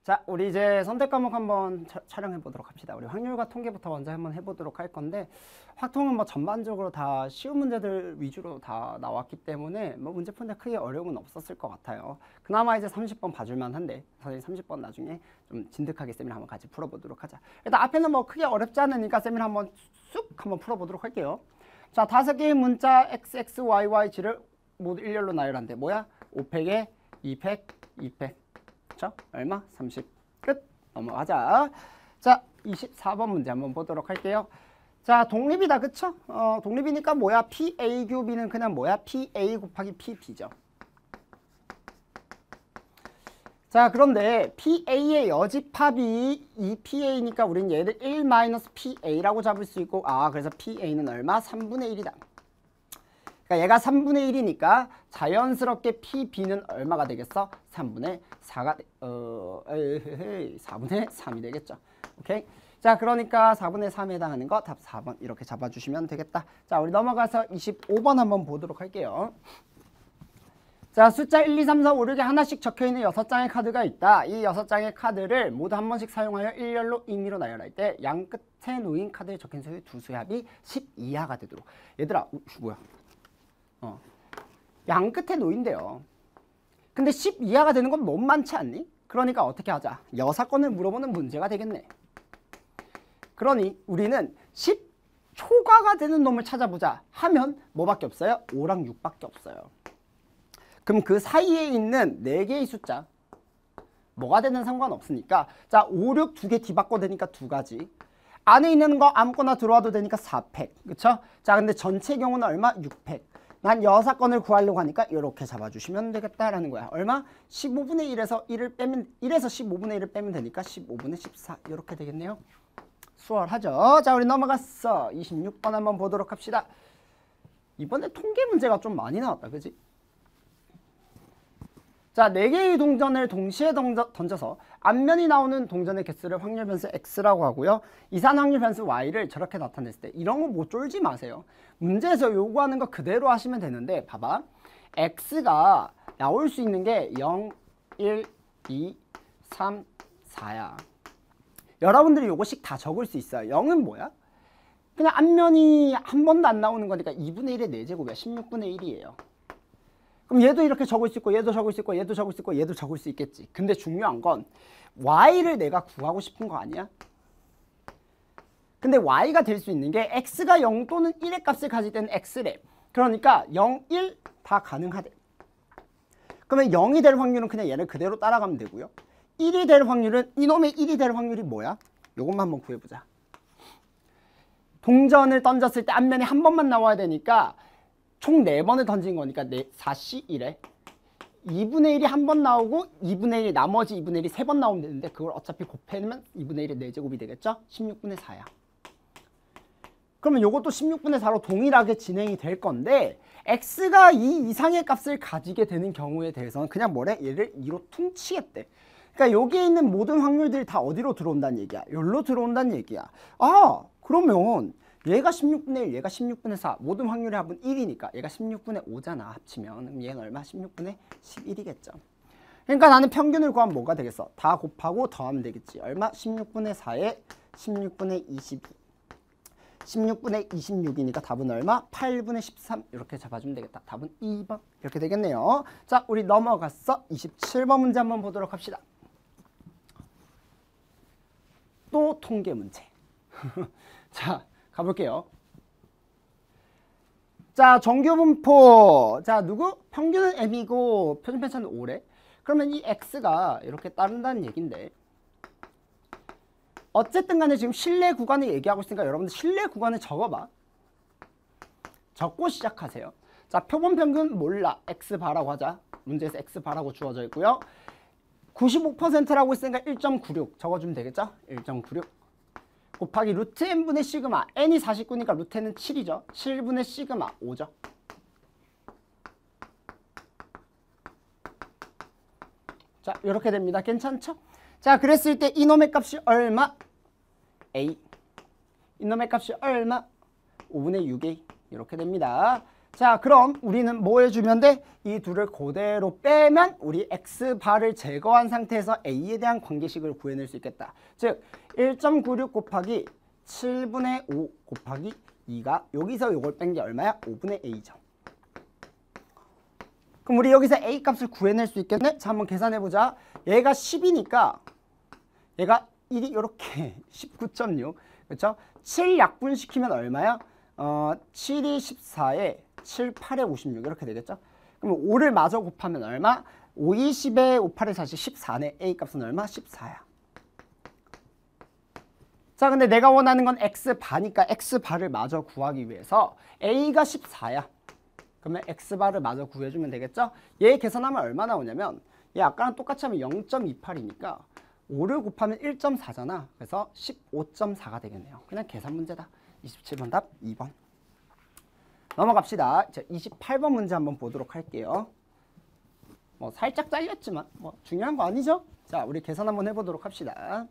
자, 우리 이제 선택 과목 한번 촬영해 보도록 합시다. 우리 확률과 통계부터 먼저 한번 해보도록 할 건데, 확통은 뭐 전반적으로 다 쉬운 문제들 위주로 다 나왔기 때문에 뭐 문제 푸는데 크게 어려움은 없었을 것 같아요. 그나마 이제 30번 봐줄만 한데, 선생님 30번 나중에 좀 진득하게 쌤이랑 한번 같이 풀어보도록 하자. 일단 앞에는 뭐 크게 어렵지 않으니까 쌤이랑 한번 쑥 한번 풀어보도록 할게요. 자, 5개의 문자 XX, YY, G를 모두 일렬로 나열한대. 뭐야? 5팩에 2팩, 2팩. 그쵸? 얼마? 30. 끝. 넘어가자. 자, 24번 문제 한번 보도록 할게요. 자, 독립이다. 그쵸? 독립이니까 뭐야? PA 교비는 그냥 뭐야? PA 곱하기 PB죠. 자, 그런데 PA의 여집합이 2PA니까 우린 얘를 1-PA라고 잡을 수 있고, 그래서 PA는 얼마? 3분의 1이다. 그러니까 얘가 3분의 1이니까 자연스럽게 PB는 얼마가 되겠어? 3분의 4가 4분의 3이 되겠죠. 오케이? 자, 그러니까 4분의 3에 해당하는 거 답 4번 이렇게 잡아주시면 되겠다. 자, 우리 넘어가서 25번 한번 보도록 할게요. 자, 숫자 1, 2, 3, 4, 5, 6에 하나씩 적혀있는 6장의 카드가 있다. 이 6장의 카드를 모두 한 번씩 사용하여 일렬로 임의로 나열할 때 양 끝에 놓인 카드에 적힌 수의 두 수의 합이 10 이하가 되도록. 얘들아, 뭐야? 양 끝에 놓인대요. 근데 10 이하가 되는 건 너무 많지 않니? 그러니까 어떻게 하자? 여사건을 물어보는 문제가 되겠네. 그러니 우리는 10 초과가 되는 놈을 찾아보자 하면 뭐밖에 없어요? 5랑 6밖에 없어요. 그럼 그 사이에 있는 4개의 숫자 뭐가 되든 상관없으니까, 자, 5, 6 2개 뒤바꿔 되니까 2가지. 안에 있는 거 아무거나 들어와도 되니까 4팩. 그쵸? 자, 근데 전체 경우는 얼마? 6팩. 난 여사건을 구하려고 하니까 이렇게 잡아주시면 되겠다라는 거야. 얼마? 15분의 1에서 1을 빼면, 1에서 15분의 1을 빼면 되니까 15분의 14 이렇게 되겠네요. 수월하죠? 자, 우리 넘어갔어. 26번 한번 보도록 합시다. 이번에 통계 문제가 좀 많이 나왔다. 그지? 자, 4개의 동전을 동시에 던져서 앞면이 나오는 동전의 개수를 확률 변수 x라고 하고요. 이산 확률 변수 y를 저렇게 나타냈을 때 이런 거 뭐 쫄지 마세요. 문제에서 요구하는 거 그대로 하시면 되는데, 봐봐. x가 나올 수 있는 게 0, 1, 2, 3, 4야. 여러분들이 요거씩 다 적을 수 있어요. 0은 뭐야? 그냥 앞면이 한 번도 안 나오는 거니까 2분의 1의 4제곱이야. 16분의 1이에요. 그럼 얘도 이렇게 적을 수 있고, 얘도 적을 수 있고, 얘도 적을 수 있고, 얘도 적을 수 있겠지. 근데 중요한 건 y를 내가 구하고 싶은 거 아니야? 근데 y가 될 수 있는 게 x가 0 또는 1의 값을 가질 때는 x래. 그러니까 0, 1 다 가능하대. 그러면 0이 될 확률은 그냥 얘를 그대로 따라가면 되고요. 1이 될 확률은, 이놈의 1이 될 확률이 뭐야? 요것만 한번 구해보자. 동전을 던졌을 때 앞면이 한 번만 나와야 되니까 총 4번을 던진 거니까 4C 1에 2분의 1이 한 번 나오고 2분의 1, 나머지 2분의 1이 3번 나오면 되는데, 그걸 어차피 곱해내면 2분의 1의 4제곱이 되겠죠? 16분의 4야. 그러면 이것도 16분의 4로 동일하게 진행이 될 건데, x가 2 이상의 값을 가지게 되는 경우에 대해서는 그냥 뭐래? 얘를 2로 퉁치겠대. 그러니까 여기에 있는 모든 확률들이 다 어디로 들어온다는 얘기야? 여기로 들어온다는 얘기야. 그러면 얘가 16분의 1, 얘가 16분의 4, 모든 확률의 합은 1이니까 얘가 16분의 5잖아, 합치면. 그럼 얘는 얼마? 16분의 11이겠죠. 그러니까 나는 평균을 구하면 뭐가 되겠어? 다 곱하고 더하면 되겠지. 얼마? 16분의 4에 16분의 22. 16분의 26이니까 답은 얼마? 8분의 13 이렇게 잡아주면 되겠다. 답은 2번 이렇게 되겠네요. 자, 우리 넘어갔어. 27번 문제 한번 보도록 합시다. 또 통계 문제. 자, 가볼게요. 자, 정규분포. 자, 누구? 평균은 m이고 표준 편차는 5래. 그러면 이 x가 이렇게 따른다는 얘긴데, 어쨌든 간에 지금 실내 구간을 얘기하고 있으니까 여러분들 실내 구간을 적어봐. 적고 시작하세요. 자, 표본 평균 몰라. x 바라고 하자. 문제에서 x 바라고 주어져 있고요. 95%라고 했으니까 1.96 적어주면 되겠죠? 1.96 곱하기 루트 n분의 시그마. n이 49니까 루트 n은 7이죠. 7분의 시그마 5죠. 자, 이렇게 됩니다. 괜찮죠? 자, 그랬을 때 이놈의 값이 얼마? a. 이놈의 값이 얼마? 5분의 6a. 이렇게 됩니다. 자, 그럼 우리는 뭐 해주면 돼? 이 둘을 그대로 빼면 우리 x바를 제거한 상태에서 a에 대한 관계식을 구해낼 수 있겠다. 즉 1.96 곱하기 7분의 5 곱하기 2가 여기서 이걸 뺀 게 얼마야? 5분의 a죠. 그럼 우리 여기서 a 값을 구해낼 수 있겠네? 자, 한번 계산해보자. 얘가 10이니까 얘가 1이 이렇게 19.6. 그렇죠? 7 약분시키면 얼마야? 7이 14에 7, 8에 56 이렇게 되겠죠? 그럼 5를 마저 곱하면 얼마? 5, 20에 5, 8에 40, 14네. A 값은 얼마? 14야. 자, 근데 내가 원하는 건 x바니까 x바를 마저 구하기 위해서 A가 14야. 그러면 x바를 마저 구해주면 되겠죠? 얘 계산하면 얼마 나오냐면 얘 아까랑 똑같이 하면 0.28이니까 5를 곱하면 1.4잖아. 그래서 15.4가 되겠네요. 그냥 계산 문제다. 27번 답 2번. 넘어갑시다. 자, 28번 문제 한번 보도록 할게요. 뭐 살짝 잘렸지만 뭐 중요한 거 아니죠? 자, 우리 계산 한번 해보도록 합시다.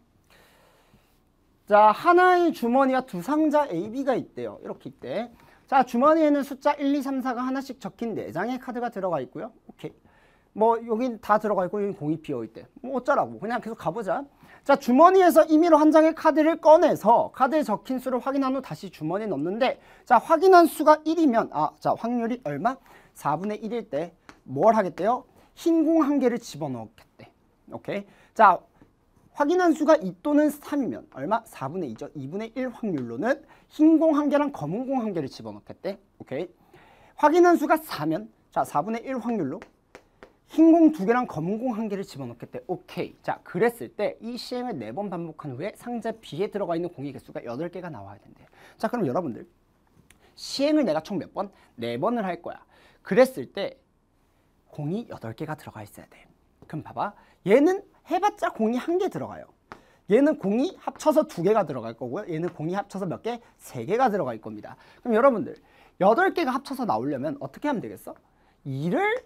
자, 하나의 주머니와 두 상자 A, B가 있대요. 이렇게 있대. 자, 주머니에는 숫자 1, 2, 3, 4가 하나씩 적힌 4장의 카드가 들어가 있고요. 오케이. 뭐 여긴 다 들어가 있고 여긴 공이 비어 있대. 뭐 어쩌라고. 그냥 계속 가보자. 자, 주머니에서 임의로 한 장의 카드를 꺼내서 카드에 적힌 수를 확인한 후 다시 주머니에 넣는데, 자, 확인한 수가 1이면 자, 확률이 얼마? 4분의 1일 때 뭘 하겠대요? 흰 공 한 개를 집어넣겠대. 오케이. 자, 확인한 수가 2 또는 3이면 얼마? 4분의 2죠. 2분의 1 확률로는 흰 공 한 개랑 검은 공 한 개를 집어넣겠대. 오케이. 확인한 수가 4면 자, 4분의 1 확률로 흰 공 2개랑 검은 공 1개를 집어넣겠대. 오케이. 자, 그랬을 때 이 시행을 4번 반복한 후에 상자 B에 들어가 있는 공의 개수가 8개가 나와야 된대. 자, 그럼 여러분들 시행을 내가 총 몇 번? 4번을 할 거야. 그랬을 때 공이 8개가 들어가 있어야 돼. 그럼 봐봐. 얘는 해봤자 공이 1개 들어가요. 얘는 공이 합쳐서 2개가 들어갈 거고요. 얘는 공이 합쳐서 몇 개? 3개가 들어갈 겁니다. 그럼 여러분들 8개가 합쳐서 나오려면 어떻게 하면 되겠어? 2를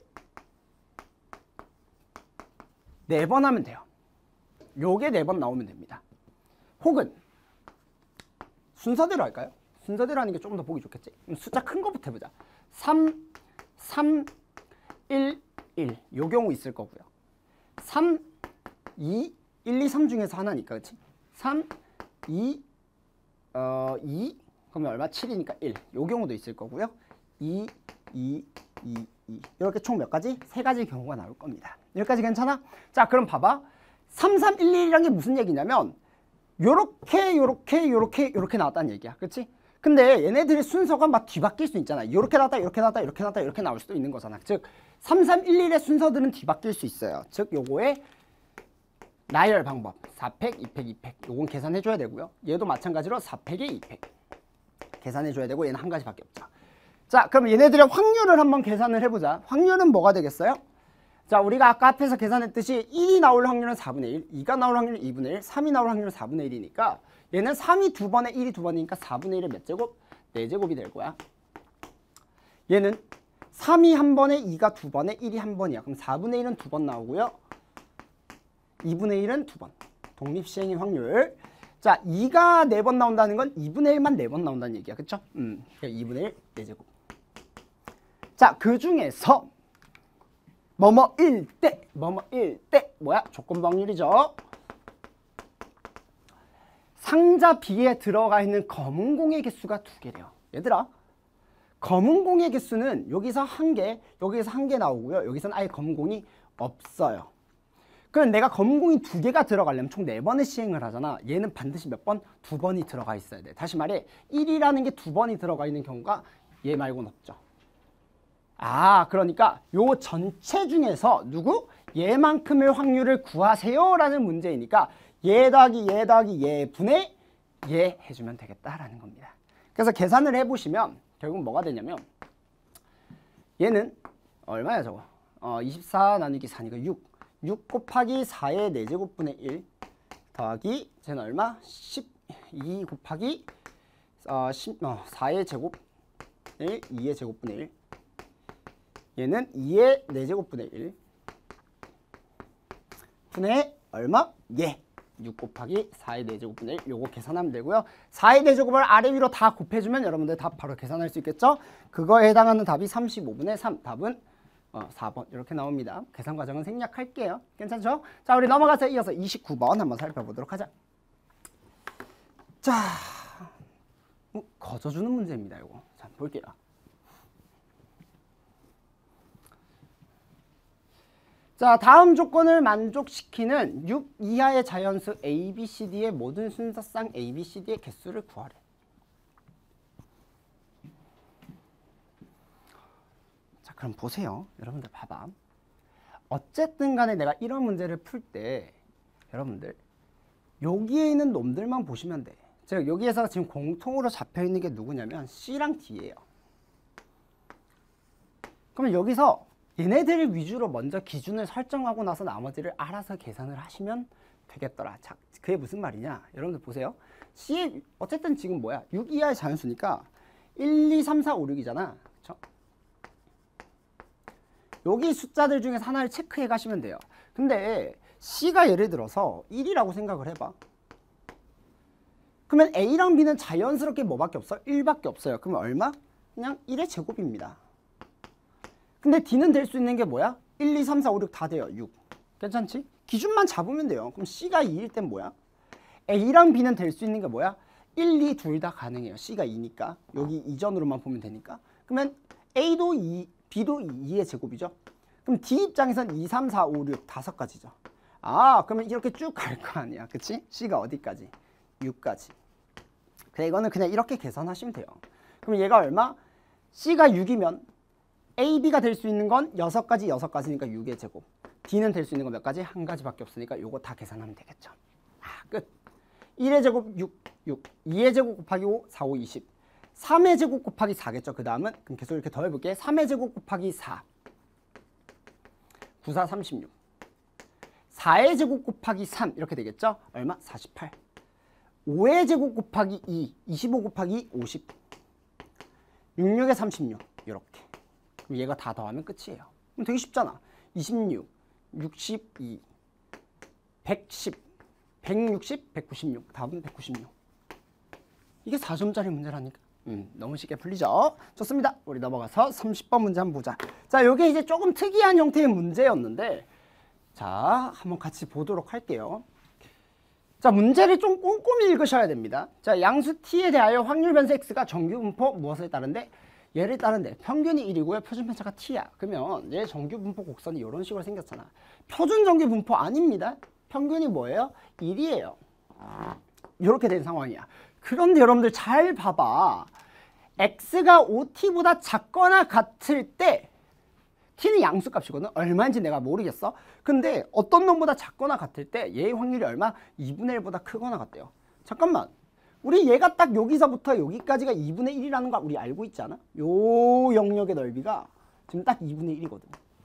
4번 하면 돼요. 요게 4번 나오면 됩니다. 혹은 순서대로 할까요? 순서대로 하는 게 조금 더 보기 좋겠지? 숫자 큰 거부터 해보자. 3, 3, 1, 1. 요 경우 있을 거고요. 3, 2, 1, 2, 3 중에서 하나니까, 그치? 3, 2, 2, 그러면 얼마? 7이니까 1. 요 경우도 있을 거고요. 2, 2, 2, 2. 이렇게 총 몇 가지? 3가지 경우가 나올 겁니다. 여기까지 괜찮아? 자, 그럼 봐봐. 3, 3, 1, 1이란 게 무슨 얘기냐면 요렇게 요렇게 요렇게 요렇게 나왔다는 얘기야. 그치? 근데 얘네들의 순서가 막 뒤바뀔 수 있잖아. 요렇게 나왔다 이렇게 나왔다 이렇게 나왔다 이렇게 나올 수도 있는 거잖아. 즉 3, 3, 1, 1의 순서들은 뒤바뀔 수 있어요. 즉 요거의 나열 방법 4팩, 2팩, 2팩 요건 계산해줘야 되고요. 얘도 마찬가지로 4팩에 2팩 계산해줘야 되고 얘는 한 가지밖에 없죠. 자, 그럼 얘네들의 확률을 한번 계산을 해보자. 확률은 뭐가 되겠어요? 자, 우리가 아까 앞에서 계산했듯이 1이 나올 확률은 4분의 1, 2가 나올 확률은 2분의 1, 3이 나올 확률은 4분의 1이니까 얘는 3이 2번에 1이 2번이니까 4분의 1의 몇 제곱? 4제곱이 될 거야. 얘는 3이 한 번에 2가 2번에 1이 한 번이야. 그럼 4분의 1은 2번 나오고요. 2분의 1은 2번. 독립시행의 확률. 자, 2가 4번 나온다는 건 2분의 1만 4번 나온다는 얘기야. 그쵸? 2분의 1, 4제곱. 자, 그 중에서 뭐뭐일 때, 뭐뭐일 때 뭐야? 조건부 확률이죠. 상자 B에 들어가 있는 검은 공의 개수가 2개래요. 얘들아, 검은 공의 개수는 여기서 1개, 여기서 1개 나오고요. 여기서는 아예 검은 공이 없어요. 그럼 내가 검은 공이 2개가 들어가려면 총 4번의 시행을 하잖아. 얘는 반드시 몇 번? 2번이 들어가 있어야 돼. 다시 말해 1이라는 게 2번이 들어가 있는 경우가 얘 말고는 없죠. 그러니까 요 전체 중에서 누구? 얘만큼의 확률을 구하세요 라는 문제이니까 얘 더하기 얘 더하기 얘 분의 얘 해주면 되겠다라는 겁니다. 그래서 계산을 해보시면 결국 뭐가 되냐면 얘는 얼마야 저거? 24 나누기 4니까 6 곱하기 4의 4제곱분의 1 더하기 쟤는 얼마? 12 곱하기 4의 제곱 1, 2의 제곱분의 1 얘는 2의 4제곱분의 1 분의 얼마? 얘. 6 곱하기 4의 4제곱분의 1 요거 계산하면 되고요. 4의 4제곱을 아래 위로 다 곱해주면 여러분들 답 바로 계산할 수 있겠죠? 그거에 해당하는 답이 35분의 3. 답은 4번 이렇게 나옵니다. 계산 과정은 생략할게요. 괜찮죠? 자, 우리 넘어가서 이어서 29번 한번 살펴보도록 하자. 자, 거저주는 문제입니다. 이거. 자, 볼게요. 자, 다음 조건을 만족시키는 6 이하의 자연수 A, B, C, D의 모든 순서상 A, B, C, D의 개수를 구하래. 자, 그럼 보세요. 여러분들 봐봐. 어쨌든 간에 내가 이런 문제를 풀 때 여러분들 여기에 있는 놈들만 보시면 돼. 즉 여기에서 지금 공통으로 잡혀있는 게 누구냐면 C랑 D예요. 그러면 여기서 얘네들 위주로 먼저 기준을 설정하고 나서 나머지를 알아서 계산을 하시면 되겠더라. 자, 그게 무슨 말이냐? 여러분들 보세요. C에 어쨌든 지금 뭐야? 6 이하의 자연수니까 1, 2, 3, 4, 5, 6이잖아. 그쵸? 여기 숫자들 중에서 하나를 체크해 가시면 돼요. 근데 C가 예를 들어서 1이라고 생각을 해봐. 그러면 A랑 B는 자연스럽게 뭐밖에 없어? 1밖에 없어요. 그러면 얼마? 그냥 1의 제곱입니다. 근데 D는 될 수 있는 게 뭐야? 1, 2, 3, 4, 5, 6 다 돼요. 6. 괜찮지? 기준만 잡으면 돼요. 그럼 C가 2일 땐 뭐야? A랑 B는 될 수 있는 게 뭐야? 1, 2 둘 다 가능해요. C가 2니까. 여기 이전으로만 보면 되니까. 그러면 A도 2, B도 2의 제곱이죠. 그럼 D 입장에선 2, 3, 4, 5, 6 다섯 가지죠. 아, 그러면 이렇게 쭉 갈 거 아니야. 그치? C가 어디까지? 6까지. 그래, 이거는 그냥 이렇게 계산하시면 돼요. 그럼 얘가 얼마? C가 6이면 A, B가 될 수 있는 건 6가지, 6가지니까 6의 제곱. D는 될 수 있는 건 몇 가지? 한 가지밖에 없으니까 요거 다 계산하면 되겠죠. 끝. 1의 제곱 6, 6. 2의 제곱 곱하기 5, 4, 5, 20. 3의 제곱 곱하기 4겠죠. 그 다음은 그럼 계속 이렇게 더해볼게. 3의 제곱 곱하기 4. 9, 4, 36. 4의 제곱 곱하기 3 이렇게 되겠죠. 얼마? 48. 5의 제곱 곱하기 2, 25 곱하기 50. 6, 6에 36 이렇게. 그럼 얘가 다 더하면 끝이에요. 그럼 되게 쉽잖아. 26, 62, 110, 160, 196. 답은 196. 이게 4점짜리 문제라니까. 너무 쉽게 풀리죠? 좋습니다. 우리 넘어가서 30번 문제 한번 보자. 자, 이게 이제 조금 특이한 형태의 문제였는데 자, 한번 같이 보도록 할게요. 자, 문제를 좀 꼼꼼히 읽으셔야 됩니다. 자, 양수 t에 대하여 확률 변수 x가 정규 분포 무엇에 따른데? 얘를 따른데 평균이 1이고요. 표준 편차가 t야. 그러면 얘 정규 분포 곡선이 이런 식으로 생겼잖아. 표준 정규 분포 아닙니다. 평균이 뭐예요? 1이에요. 이렇게 된 상황이야. 그런데 여러분들 잘 봐봐. x가 5t보다 작거나 같을 때 t는 양수값이거든. 얼마인지 내가 모르겠어. 근데 어떤 놈보다 작거나 같을 때 얘의 확률이 얼마? 2분의 1보다 크거나 같대요. 잠깐만. 우리 얘가 딱 여기서부터 여기까지가 2분의 1이라는 거 우리 알고 있지 않아? 요 영역의 넓이가 지금 딱 2분의 1이거든.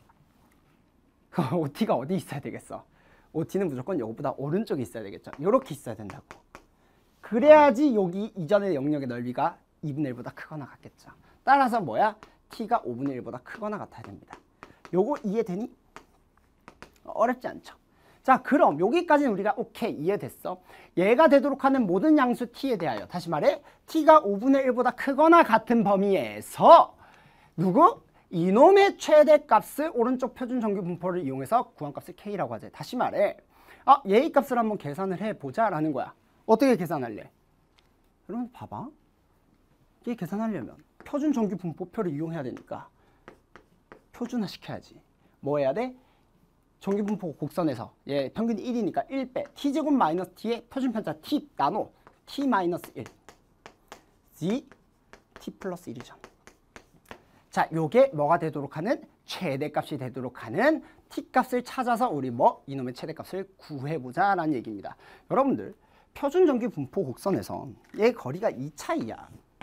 OT가 어디 있어야 되겠어? OT는 무조건 이것보다 오른쪽에 있어야 되겠죠. 이렇게 있어야 된다고. 그래야지 여기 이전의 영역의 넓이가 2분의 1보다 크거나 같겠죠. 따라서 뭐야? t가 5분의 1보다 크거나 같아야 됩니다. 요거 이해되니? 어렵지 않죠? 자, 그럼 여기까지는 우리가 오케이 이해됐어. 얘가 되도록 하는 모든 양수 t에 대하여 다시 말해 t가 5분의 1보다 크거나 같은 범위에서 누구? 이놈의 최대값을 오른쪽 표준 정규 분포를 이용해서 구한 값을 k라고 하지. 다시 말해 얘의 값을 한번 계산을 해보자 라는 거야. 어떻게 계산할래? 여러분 봐봐. 이게 계산하려면 표준 정규 분포표를 이용해야 되니까 표준화 시켜야지. 뭐 해야 돼? 정규 분포 곡선에서 얘 평균이 1이니까 1빼 t제곱 마이너스 t의 표준 편차 t 나눠 t 마이너스 1 z t 플러스 1이죠. 자, 요게 뭐가 되도록 하는? 최대값이 되도록 하는 t값을 찾아서 우리 이놈의 최대값을 구해보자 라는 얘기입니다. 여러분들 표준 정규 분포 곡선에서 얘 거리가 2차이야.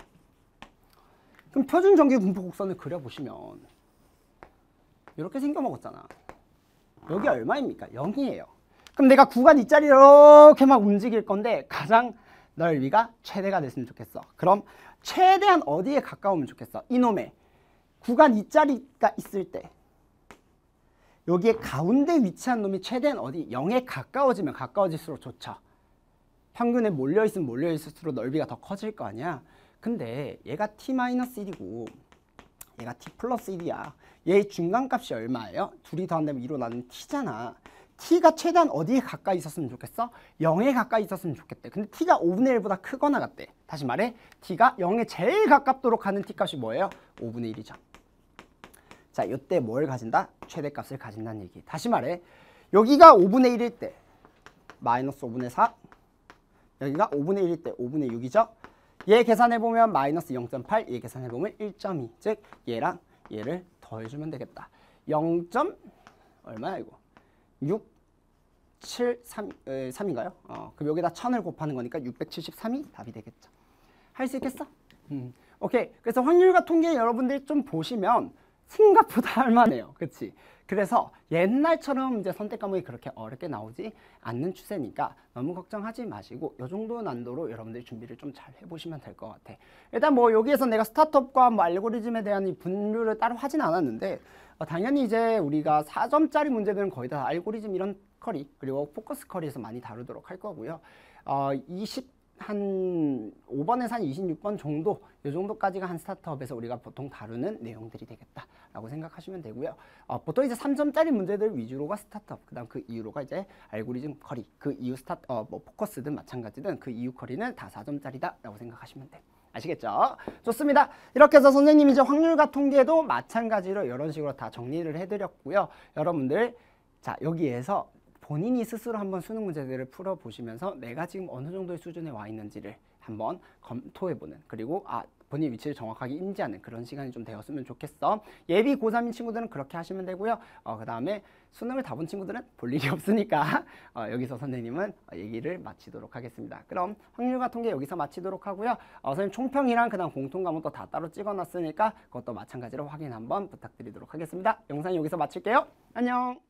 그럼 표준 정규 분포 곡선을 그려보시면 이렇게 생겨먹었잖아. 여기 얼마입니까? 0이에요. 그럼 내가 구간 이짜리 이렇게 막 움직일 건데 가장 넓이가 최대가 됐으면 좋겠어. 그럼 최대한 어디에 가까우면 좋겠어? 이놈의 구간 이짜리가 있을 때 여기에 가운데 위치한 놈이 최대한 어디 0에 가까워지면 가까워질수록 좋죠. 평균에 몰려있으면 몰려있을수록 넓이가 더 커질 거 아니야. 근데 얘가 t-1이고 얘가 t 플러스 1이야. 얘의 중간값이 얼마예요? 둘이 더한다면 2로 나누면 t잖아. t가 최대한 어디에 가까이 있었으면 좋겠어? 0에 가까이 있었으면 좋겠대. 근데 t가 5분의 1보다 크거나 같대. 다시 말해 t가 0에 제일 가깝도록 하는 t값이 뭐예요? 5분의 1이죠. 자, 이때 뭘 가진다? 최대값을 가진다는 얘기. 다시 말해 여기가 5분의 1일 때 마이너스 5분의 4, 여기가 5분의 1일 때 5분의 6이죠. 얘 계산해보면 마이너스 0.8, 얘 계산해보면 1.2. 즉 얘랑 얘를 더해주면 되겠다. 0. 얼마야 이거? 6, 7, 3인가요? 그럼 여기다 1000을 곱하는 거니까 673이 답이 되겠죠. 할 수 있겠어? 오케이. 그래서 확률과 통계 여러분들이 좀 보시면 생각보다 할만해요. 그치? 그래서 옛날처럼 이제 선택 과목이 그렇게 어렵게 나오지 않는 추세니까 너무 걱정하지 마시고 이 정도 난도로 여러분들이 준비를 좀 잘 해보시면 될 것 같아. 일단 뭐 여기에서 내가 스타트업과 뭐 알고리즘에 대한 이 분류를 따로 하진 않았는데 당연히 이제 우리가 4점짜리 문제들은 거의 다 알고리즘 이런 커리 그리고 포커스 커리에서 많이 다루도록 할 거고요. 한 5번에서 한 26번 정도 이 정도까지가 한 스타트업에서 우리가 보통 다루는 내용들이 되겠다라고 생각하시면 되고요. 보통 이제 3점짜리 문제들 위주로가 스타트업, 그다음 그 이후로가 이제 알고리즘 커리, 그 이후 뭐 포커스든 마찬가지든 그 이후 커리는 다 4점짜리다라고 생각하시면 돼. 아시겠죠? 좋습니다. 이렇게 해서 선생님이 이제 확률과 통계도 마찬가지로 이런 식으로 다 정리를 해드렸고요. 여러분들 자 여기에서 본인이 스스로 한번 수능 문제들을 풀어보시면서 내가 지금 어느 정도의 수준에 와 있는지를 한번 검토해보는, 그리고 본인 위치를 정확하게 인지하는 그런 시간이 좀 되었으면 좋겠어. 예비 고3인 친구들은 그렇게 하시면 되고요. 그 다음에 수능을 다 본 친구들은 볼 일이 없으니까 여기서 선생님은 얘기를 마치도록 하겠습니다. 그럼 확률과 통계 여기서 마치도록 하고요. 선생님 총평이랑 그 다음 공통 과목도 다 따로 찍어놨으니까 그것도 마찬가지로 확인 한번 부탁드리도록 하겠습니다. 영상 여기서 마칠게요. 안녕.